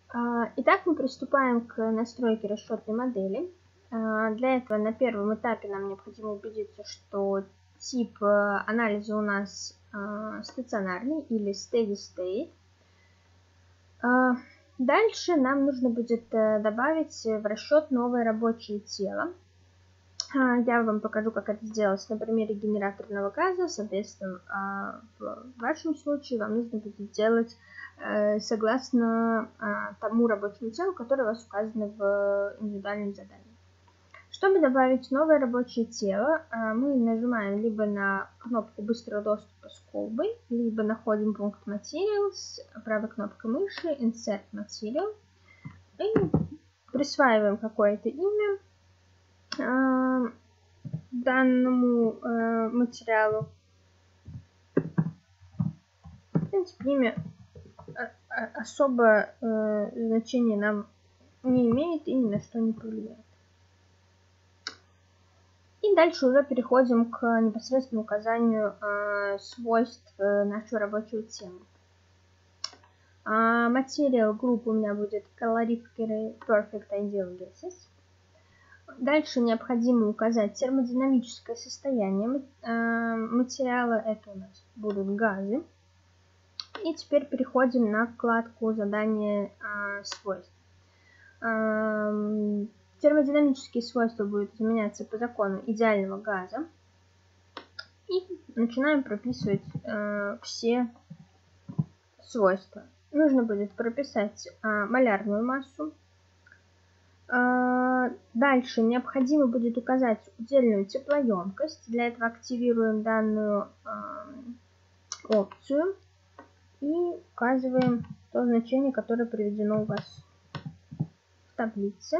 Итак, мы приступаем к настройке расчетной модели. Для этого на первом этапе нам необходимо убедиться, что тип анализа у нас стационарный или steady state. Дальше нам нужно будет добавить в расчет новое рабочее тело. Я вам покажу, как это сделать на примере генераторного газа. Соответственно, в вашем случае вам нужно будет делать согласно тому рабочему телу, которое у вас указано в индивидуальном задании. Чтобы добавить новое рабочее тело, мы нажимаем либо на кнопку быстрого доступа с колбой, либо находим пункт Materials, правой кнопкой мыши, Insert Material, и присваиваем какое-то имя данному материалу. В принципе, имя особо значения нам не имеет и ни на что не повлияет. И дальше уже переходим к непосредственному указанию свойств нашего рабочего тела. Material Group у меня будет Calorific Perfect Ideal Gases. Дальше необходимо указать термодинамическое состояние материала. Это у нас будут газы. И теперь переходим на вкладку задания свойств. Термодинамические свойства будут изменяться по закону идеального газа. И начинаем прописывать все свойства. Нужно будет прописать малярную массу. Дальше необходимо будет указать удельную теплоемкость. Для этого активируем данную опцию и указываем то значение, которое приведено у вас в таблице.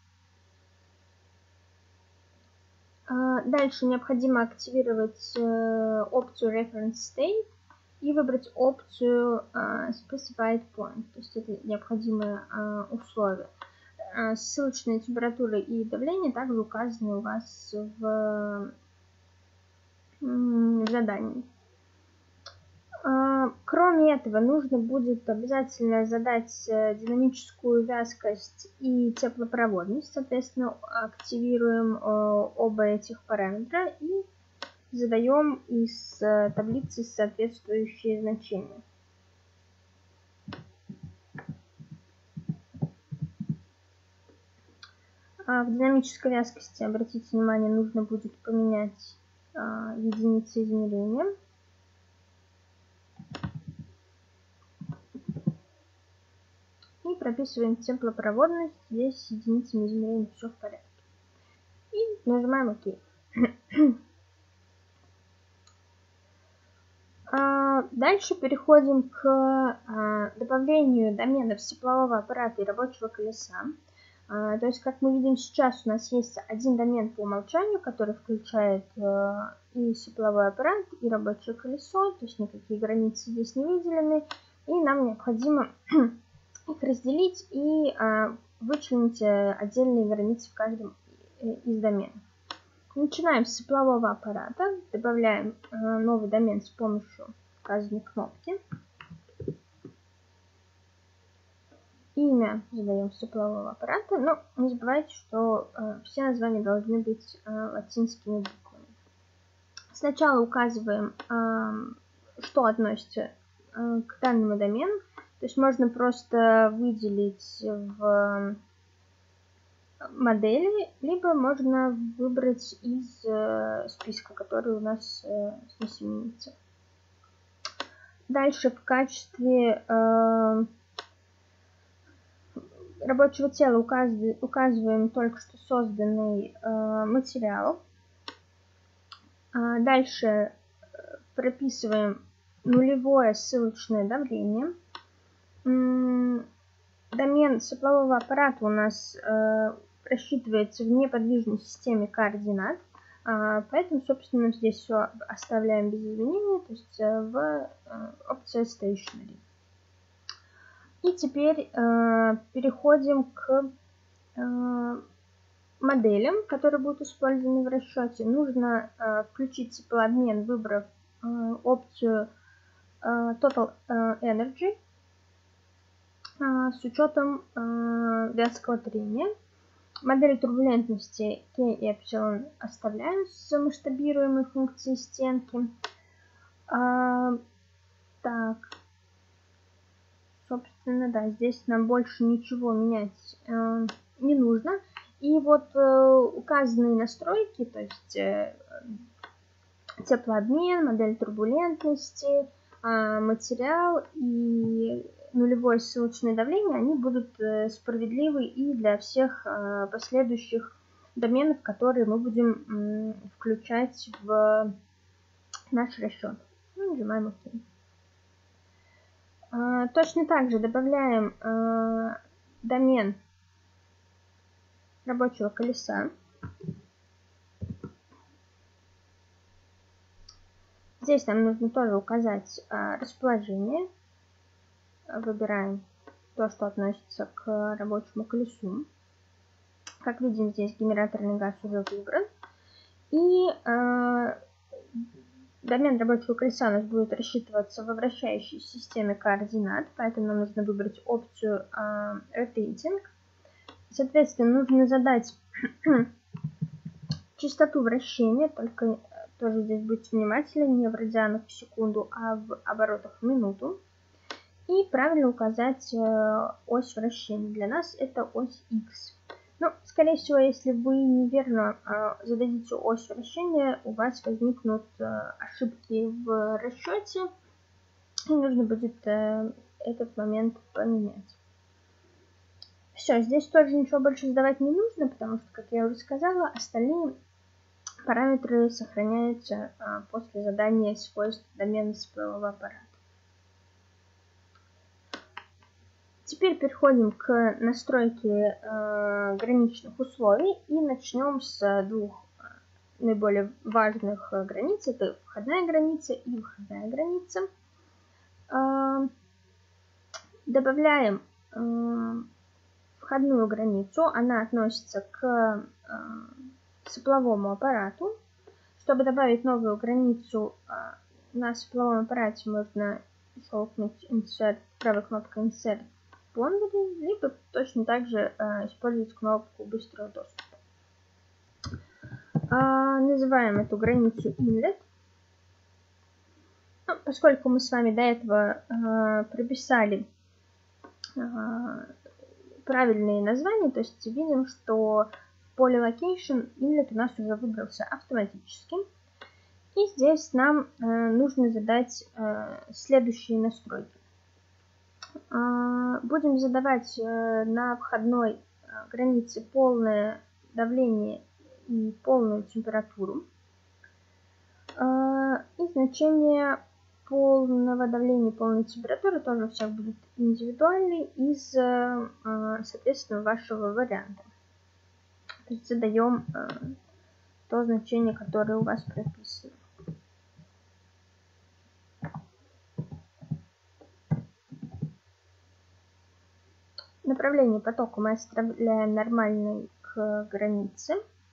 Дальше необходимо активировать опцию Reference State и выбрать опцию Specified Point, то есть это необходимое условие. Ссылочная температура и давление также указаны у вас в задании. Кроме этого, нужно будет обязательно задать динамическую вязкость и теплопроводность. Соответственно, активируем оба этих параметра и задаем из таблицы соответствующие значения. В динамической вязкости, обратите внимание, нужно будет поменять единицы измерения. И прописываем теплопроводность. Здесь с единицами измерения все в порядке. И нажимаем ОК. Дальше переходим к добавлению доменов теплового аппарата и рабочего колеса. То есть, как мы видим сейчас, у нас есть один домен по умолчанию, который включает и тепловой аппарат, и рабочее колесо. То есть никакие границы здесь не выделены. И нам необходимо их разделить и вычленить отдельные границы в каждом из доменов. Начинаем с теплового аппарата. Добавляем новый домен с помощью указанной кнопки. Имя задаем с теплового аппарата, но не забывайте, что все названия должны быть латинскими буквами. Сначала указываем, что относится к данному домену. То есть можно просто выделить в модели, либо можно выбрать из списка, который у нас здесь имеется. Дальше в качестве рабочего тела указываем только что созданный материал. Дальше прописываем нулевое ссылочное давление. Домен теплового аппарата у нас рассчитывается в неподвижной системе координат, поэтому, собственно, здесь все оставляем без изменений, то есть в опции Stationary. И теперь переходим к моделям, которые будут использованы в расчете. Нужно включить теплообмен, выбрав опцию Total Energy. с учетом вязкого трения. Модель турбулентности K и Epsilon оставляю с масштабируемой функцией стенки. Так, собственно, да, здесь нам больше ничего менять не нужно. И вот указанные настройки, то есть теплообмен, модель турбулентности, материал и нулевое ссылочное давление, они будут справедливы и для всех последующих доменов, которые мы будем включать в наш расчет. Нажимаем ОК. Точно так же добавляем домен рабочего колеса. Здесь нам нужно тоже указать расположение. Выбираем то, что относится к рабочему колесу. Как видим, здесь генераторный газ уже выбран. И домен рабочего колеса у нас будет рассчитываться во вращающей системе координат, поэтому нам нужно выбрать опцию Rotating. Соответственно, нужно задать частоту вращения, только тоже здесь будьте внимательны, не в радианах в секунду, а в оборотах в минуту. И правильно указать ось вращения. Для нас это ось X. Ну, скорее всего, если вы неверно зададите ось вращения, у вас возникнут ошибки в расчете, и нужно будет этот момент поменять. Все, здесь тоже ничего больше задавать не нужно, потому что, как я уже сказала, остальные параметры сохраняются после задания свойств домена силового аппарата. Теперь переходим к настройке граничных условий и начнем с двух наиболее важных границ. Это входная граница и выходная граница. Добавляем входную границу, она относится к сопловому аппарату. Чтобы добавить новую границу на сопловом аппарате, можно щелкнуть Insert, правой кнопкой Insert Boundary, либо точно так же использовать кнопку быстрого доступа. Называем эту границу Inlet. Ну, поскольку мы с вами до этого прописали правильные названия, то есть видим, что в поле Location Inlet у нас уже выбрался автоматически. И здесь нам нужно задать следующие настройки. Будем задавать на входной границе полное давление и полную температуру. И значение полного давления и полной температуры тоже у всех будет индивидуальный из, соответственно, вашего варианта. То есть задаем то значение, которое у вас прописано. Направление потока мы оставляем нормальной к границе.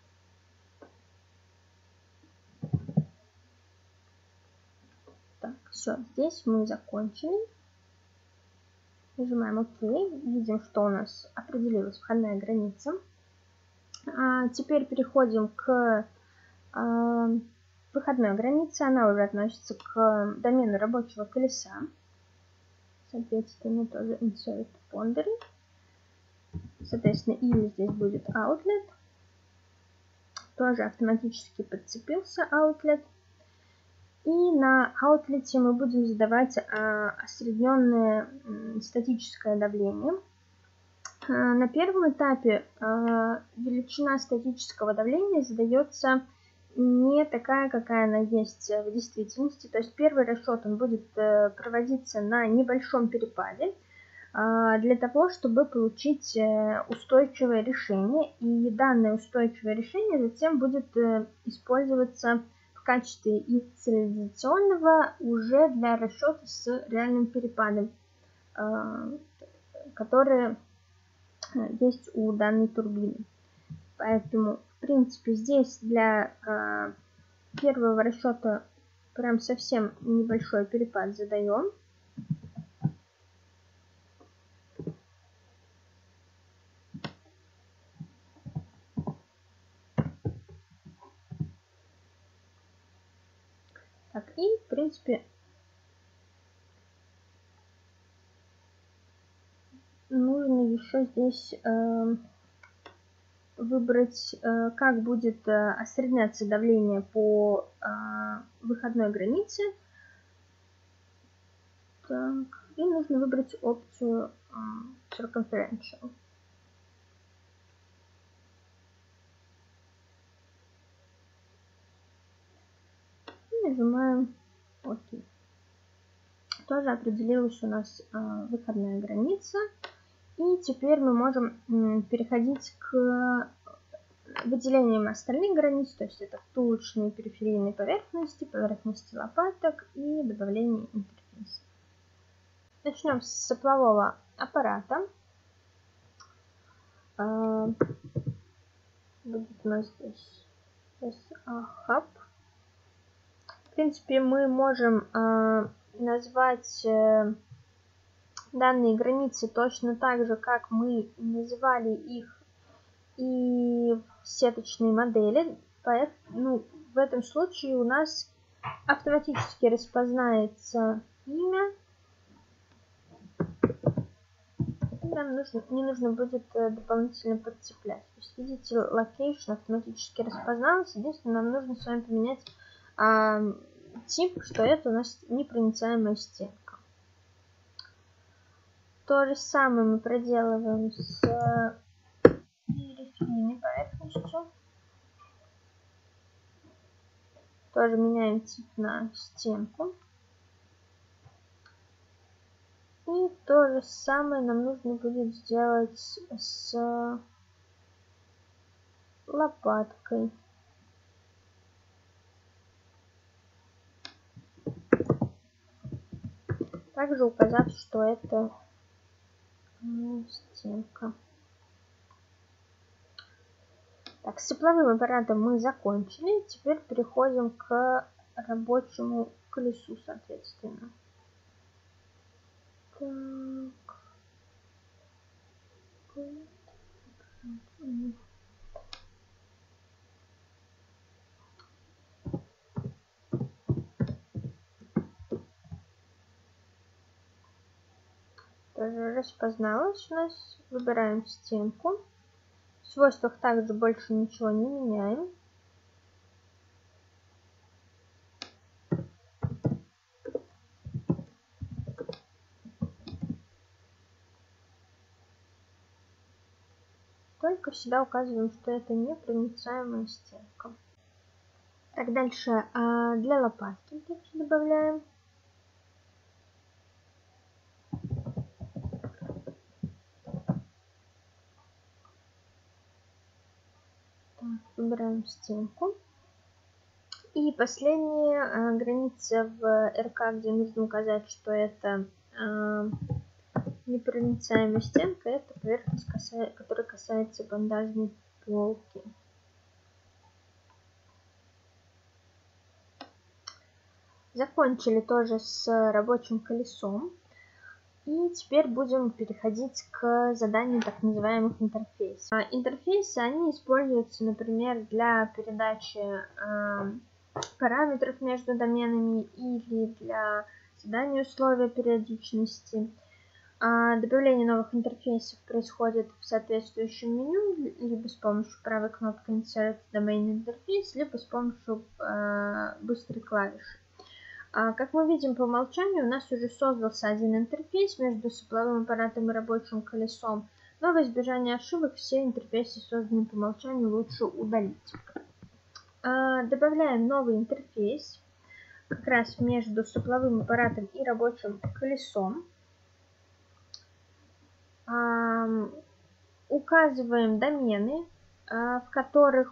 Так, все, здесь мы закончили. Нажимаем ОК. Видим, что у нас определилась входная граница. Теперь переходим к выходной границе. Она уже относится к домену рабочего колеса. Соответственно, тоже Insert Boundary. Соответственно, или здесь будет Outlet. Тоже автоматически подцепился Outlet. И на Outlet мы будем задавать осредненное статическое давление. На первом этапе величина статического давления задается не такая, какая она есть в действительности. То есть первый расчет он будет проводиться на небольшом перепаде для того, чтобы получить устойчивое решение. И данное устойчивое решение затем будет использоваться в качестве инициализационного уже для расчета с реальным перепадом, который есть у данной турбины. Поэтому, в принципе, здесь для первого расчета прям совсем небольшой перепад задаем. принципе, нужно еще здесь выбрать, как будет осредняться давление по выходной границе. Так, и нужно выбрать опцию Circumferential. И нажимаем ОК. Тоже определилась у нас выходная граница. И теперь мы можем переходить к выделениям остальных границ, то есть это втулочные периферийные поверхности, поверхности лопаток и добавление интерфейса. Начнем с соплового аппарата. Будет у нас здесь hub. В принципе, мы можем назвать данные границы точно так же, как мы называли их и в сеточной модели. Поэтому, в этом случае у нас автоматически распознается имя. Нам не нужно будет дополнительно подцеплять. То есть, видите, location автоматически распознался. Единственное, нам нужно с вами поменять тип, что это у нас непроницаемая стенка. То же самое мы проделываем с периферийной поверхностью. Тоже меняем тип на стенку. И то же самое нам нужно будет сделать с лопаткой. Также указав, что это стенка. Так, с тепловым аппаратом мы закончили. Теперь переходим к рабочему колесу, соответственно. Так. Тоже распозналось у нас. Выбираем стенку. В свойствах также больше ничего не меняем. Только всегда указываем, что это непроницаемая стенка. Так, дальше для лопатки также добавляем. Так, выбираем стенку. И последняя граница в РК, где нужно указать, что это непроницаемая стенка, это поверхность, которая касается бандажной полки. Закончили тоже с рабочим колесом. И теперь будем переходить к заданию так называемых интерфейсов. Интерфейсы, они используются, например, для передачи параметров между доменами или для задания условия периодичности. Добавление новых интерфейсов происходит в соответствующем меню, либо с помощью правой кнопки Insert Domain Interface, либо с помощью быстрой клавиши. Как мы видим по умолчанию, у нас уже создался один интерфейс между сопловым аппаратом и рабочим колесом, но во избежание ошибок все интерфейсы, созданные по умолчанию, лучше удалить. Добавляем новый интерфейс как раз между сопловым аппаратом и рабочим колесом. Указываем домены, к которым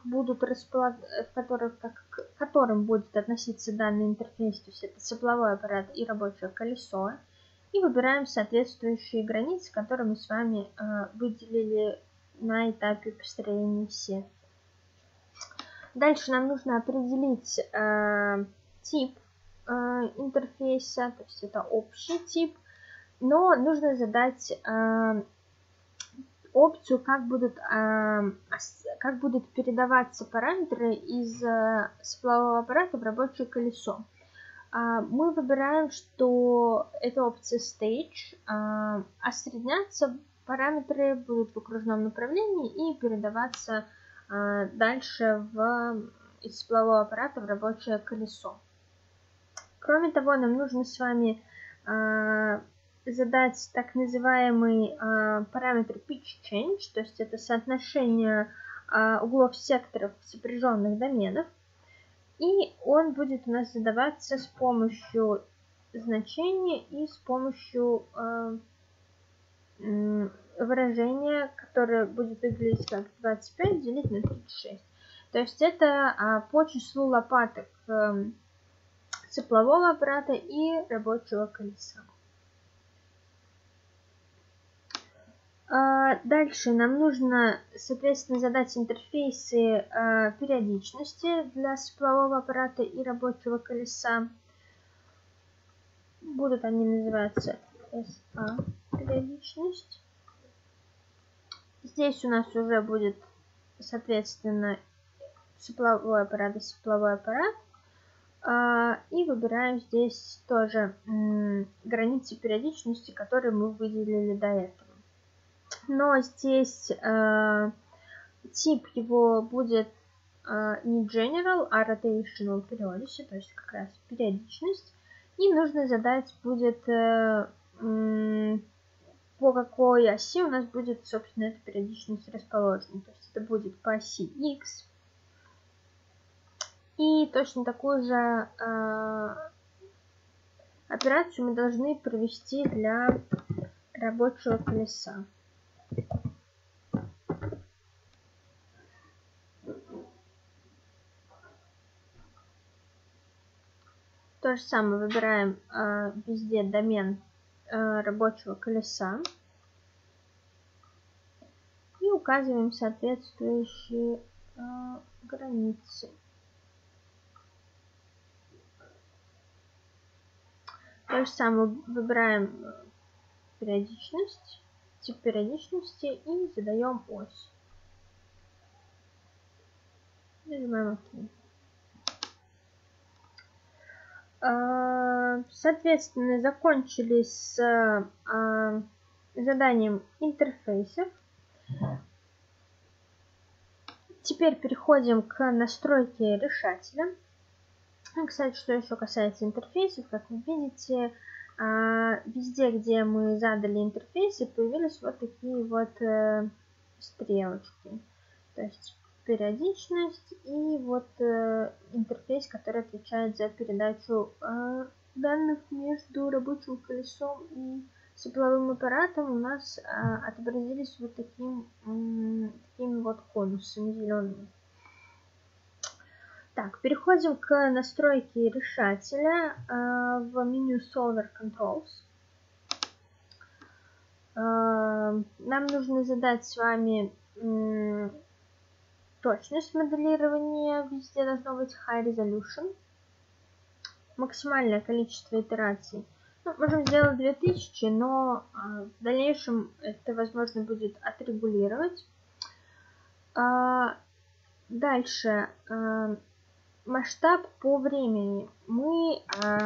будет относиться данный интерфейс, то есть это сопловой аппарат и рабочее колесо, и выбираем соответствующие границы, которые мы с вами выделили на этапе построения сетки. Дальше нам нужно определить тип интерфейса, то есть это общий тип, но нужно задать опцию, как будут передаваться параметры из соплового аппарата в рабочее колесо. мы выбираем, что это опция Stage, осредняться параметры будут в окружном направлении и передаваться дальше из теплового аппарата в рабочее колесо. Кроме того, нам нужно с вами задать так называемый параметр Pitch Change, то есть это соотношение углов секторов сопряженных доменов. И он будет у нас задаваться с помощью значения и с помощью выражения, которое будет выглядеть как 25 делить на 36. То есть это по числу лопаток теплового аппарата и рабочего колеса. Дальше нам нужно, соответственно, задать интерфейсы периодичности для теплового аппарата и рабочего колеса. Будут они называться SA периодичность. Здесь у нас уже будет, соответственно, тепловой аппарат и тепловой аппарат. И выбираем здесь тоже границы периодичности, которые мы выделили до этого. Но здесь тип его будет не general, а rotational periodicity, то есть как раз периодичность. И нужно задать будет, по какой оси у нас будет, собственно, эта периодичность расположена. То есть это будет по оси X. И точно такую же операцию мы должны провести для рабочего колеса. То же самое выбираем везде домен рабочего колеса и указываем соответствующие границы. То же самое выбираем периодичность, тип периодичности и задаем ось. Нажимаем ОК. Соответственно, закончили с заданием интерфейсов. Теперь переходим к настройке решателя. Кстати, что еще касается интерфейсов, как вы видите, везде, где мы задали интерфейсы, появились вот такие вот стрелочки. То есть периодичность и вот интерфейс, который отвечает за передачу данных между рабочим колесом и тепловым аппаратом, у нас отобразились вот такими вот конусами зелеными. Так, переходим к настройке решателя в меню Solver Controls. Нам нужно задать с вами точность моделирования. Везде должно быть High Resolution. Максимальное количество итераций. Можем сделать 2000, но в дальнейшем это возможно будет отрегулировать. Дальше. Масштаб по времени. Мы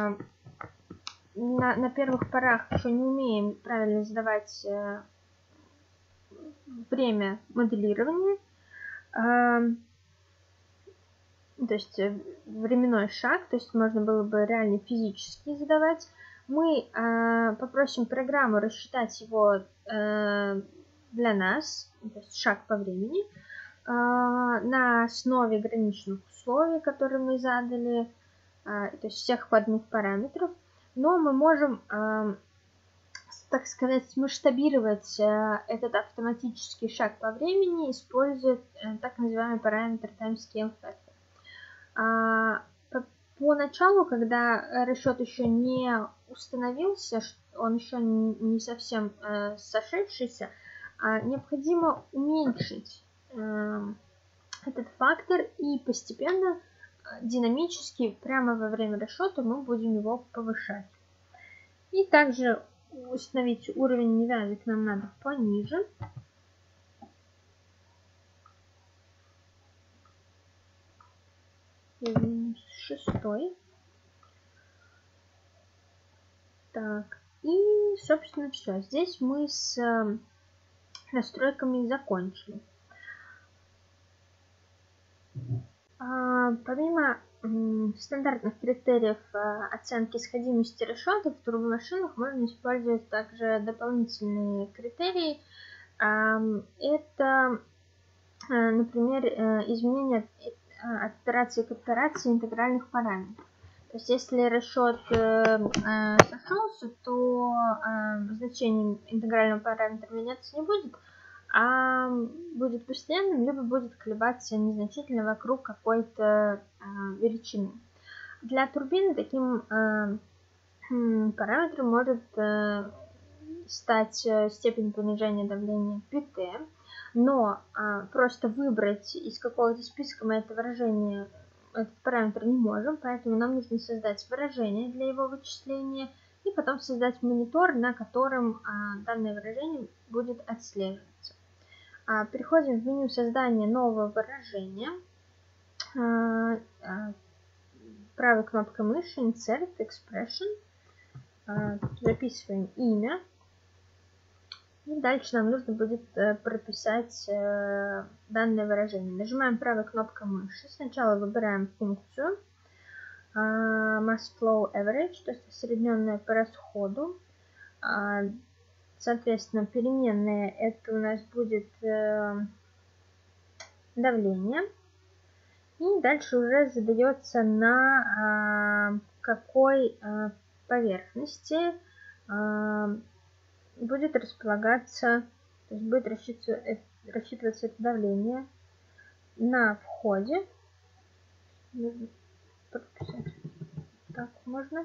на первых порах еще не умеем правильно задавать время моделирования, то есть временной шаг, то есть можно было бы реально физически задавать. Мы попросим программу рассчитать его для нас, то есть шаг по времени, на основе граничных условий, которые мы задали, то есть всех входных параметров, но мы можем, так сказать, масштабировать этот автоматический шаг по времени, используя так называемый параметр timescale factor. Поначалу, когда расчет еще не установился, он еще не совсем сошедшийся, необходимо уменьшить этот фактор и постепенно, динамически, прямо во время расчета мы будем его повышать. И также установить уровень невязок нам надо пониже. -6. Так, и, собственно, все. Здесь мы с настройками закончили. Помимо стандартных критериев оценки сходимости расчетов в турбомашинах можно использовать также дополнительные критерии. Это, например, изменение от операции к операции интегральных параметров. То есть если расчет сошелся, то значение интегрального параметра меняться не будет, а будет постоянным, либо будет колебаться незначительно вокруг какой-то величины. Для турбины таким параметром может стать степень понижения давления ПТ, но просто выбрать из какого-то списка мы это выражение, этот параметр не можем, поэтому нам нужно создать выражение для его вычисления и потом создать монитор, на котором данное выражение будет отслеживаться. Переходим в меню создания нового выражения. Правой кнопкой мыши Insert Expression. Записываем имя. И дальше нам нужно будет прописать данное выражение. Нажимаем правой кнопкой мыши. Сначала выбираем функцию Mass Flow Average, то есть осредненная по расходу. Соответственно, переменная это у нас будет давление. И дальше уже задается на какой поверхности будет располагаться, то есть будет рассчитываться это давление на входе. Нужно подписать. Так можно.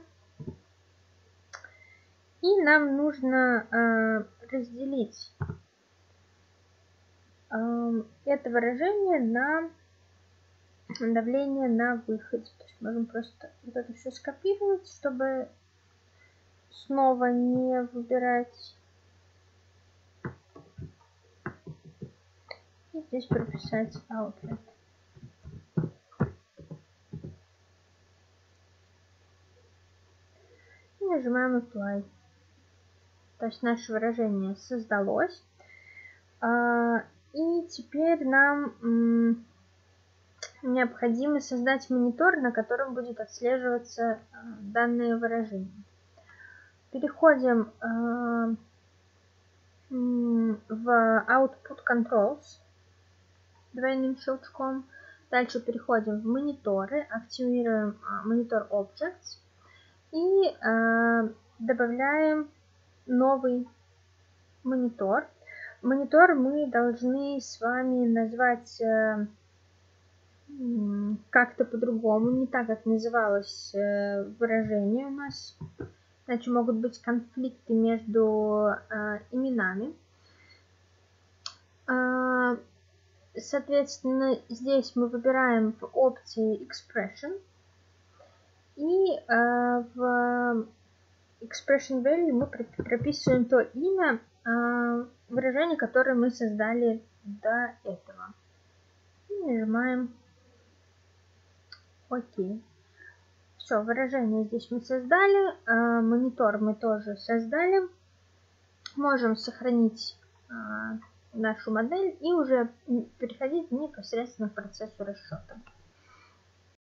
И нам нужно разделить это выражение на давление на выходе. То есть можем просто вот это все скопировать, чтобы снова не выбирать. И здесь прописать outlet. И нажимаем Apply. То есть наше выражение создалось. И теперь нам необходимо создать монитор, на котором будет отслеживаться данное выражение. Переходим в Output Controls двойным щелчком. Дальше переходим в мониторы, активируем монитор Objects и добавляем новый монитор. Монитор мы должны с вами назвать как-то по-другому, не так, как называлось выражение у нас. Иначе могут быть конфликты между именами. Соответственно, здесь мы выбираем в опции Expression. И в Expression Value мы прописываем то имя выражения, которое мы создали до этого. И нажимаем ОК. Все, выражение здесь мы создали. Монитор мы тоже создали. Можем сохранить нашу модель и уже переходить непосредственно к процессу расчета.